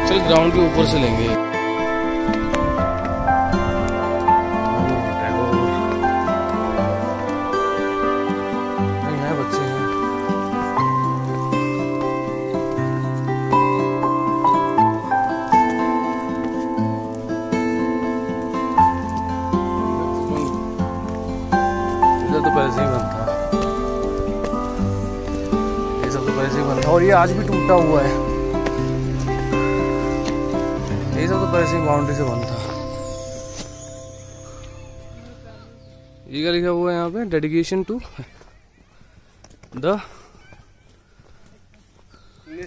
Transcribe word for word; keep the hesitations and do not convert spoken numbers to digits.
चल ग्राउंड के ऊपर से लेंगे। बच्चे हैं। इधर तो पैसे ही बनता, ये सब तो पैसे ही बनता, और ये आज भी टूटा हुआ है। ये सब तो पैसे बाउंड्री से बनता। ये क्या लिखा हुआ है यहाँ पे? Dedication to the